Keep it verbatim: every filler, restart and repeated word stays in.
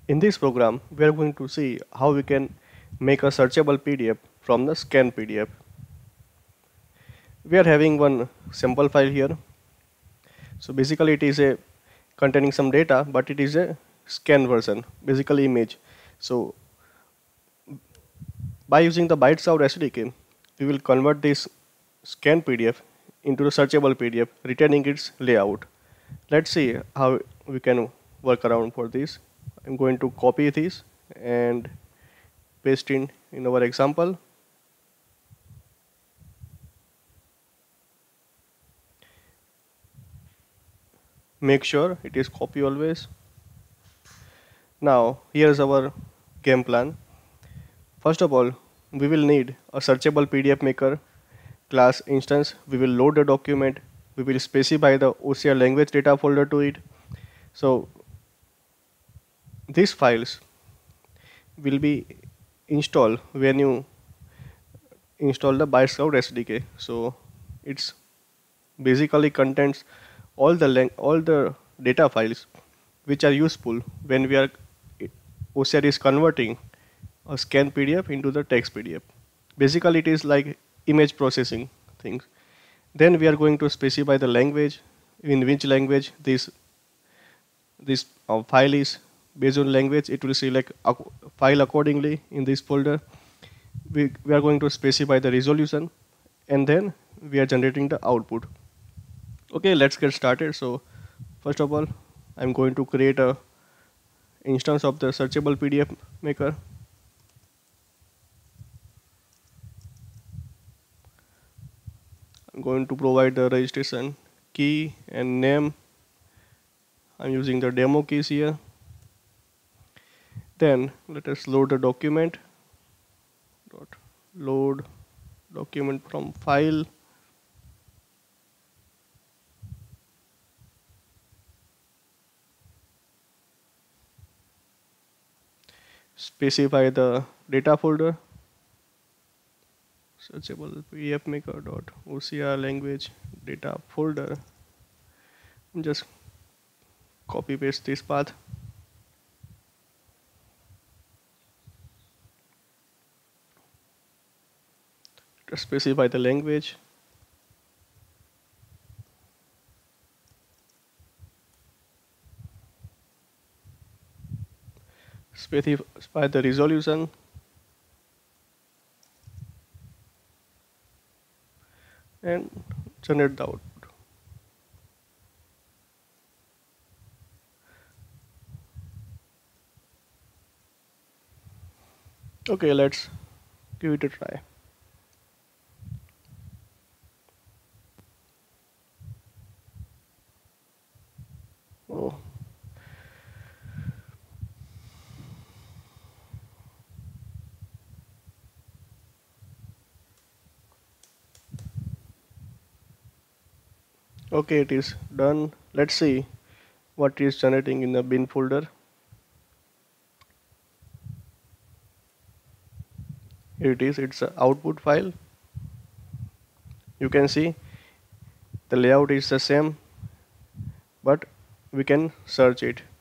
In this program, we are going to see how we can make a searchable P D F from the scan P D F. We are having one sample file here. So basically it is a containing some data, but it is a scan version, basically image. So by using the Bytesound S D K, we will convert this scan P D F into the searchable P D F, retaining its layout. Let's see how we can work around for this. I'm going to copy this and paste in in our example. Make sure it is copy always. Now here's our game plan. First of all, we will need a searchable P D F maker class instance. We will load the document. We will specify the O C R language data folder to it. So these files will be installed when you install the Bytesound S D K. So it's basically contains all the all the data files which are useful when we are O C R is converting a scan P D F into the text P D F. Basically it is like image processing things. Then we are going to specify the language, in which language this this uh, file is. Based on language, it will select a file accordingly in this folder. We, we are going to specify the resolution, and then we are generating the output. Okay, let's get started. So first of all, I'm going to create a instance of the searchable P D F maker. I'm going to provide the registration key and name. I'm using the demo keys here. Then let us load the document. Dot load document from file. Specify the data folder. Searchable P D F maker dot O C R language data folder. Just copy paste this path. To specify the language. Specify the resolution. And generate the output. Okay, let's give it a try. Oh. Okay, it is done. Let's see what is generating in the bin folder. Here it is, it's an output file. You can see the layout is the same, but we can search it.